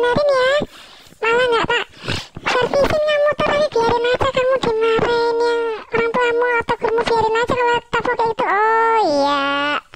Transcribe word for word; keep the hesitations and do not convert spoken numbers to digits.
benerin ya. Malah nggak tak servisin kamu motor, tapi biarin aja kamu dimarahin yang orang tuamu atau kamu biarin aja kalau tak pakai itu. Oh iya.